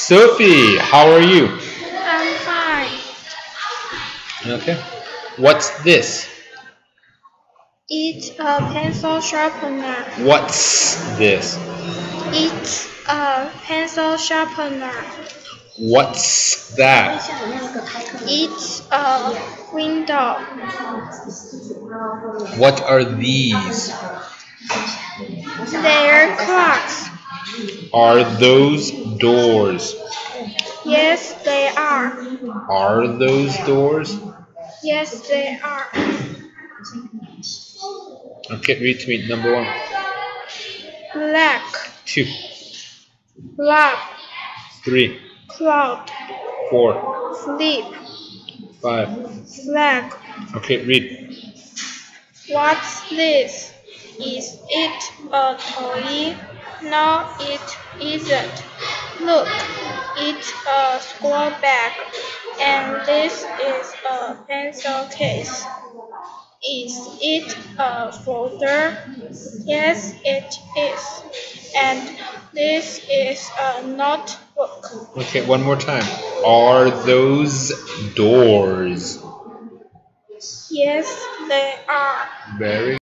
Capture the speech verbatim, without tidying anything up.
Sophie, how are you? I'm fine. Okay. What's this? It's a pencil sharpener. What's this? It's a pencil sharpener. What's that? It's a window. What are these? They're clocks. Are those doors? Yes, they are. Are those doors? Yes, they are. Okay, read to me. Number one. Black, Two. lab, Three. cloud, Four. sleep, Five. flag. Okay, read. What's this? Is it a toy? No, it isn't. Look, it's a school bag, and this is a pencil case. Is it a folder? Yes, it is. And this is a notebook. Okay, one more time. Are those doors? Yes, they are. Very